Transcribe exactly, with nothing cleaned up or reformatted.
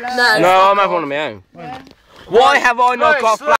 No. No, I'm having one of my own. Yeah. Why have I not got flag?